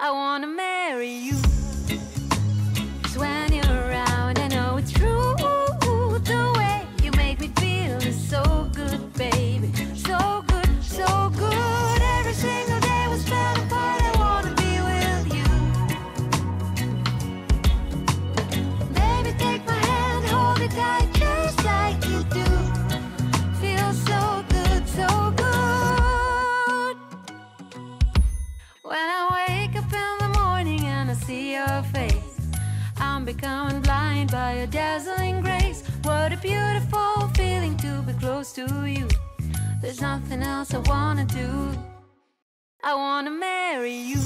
I wanna marry you. 'Cause when you're around, I know it's true. The way you make me feel is so good, baby. So good, so good. Every single day was fell apart. I wanna be with you. Baby, take my hand, hold it tight, just like you do. Feels so good, so good. When I wake up in the morning and I see your face, I'm becoming blind by your dazzling grace. What a beautiful feeling to be close to you. There's nothing else I wanna do. I wanna marry you.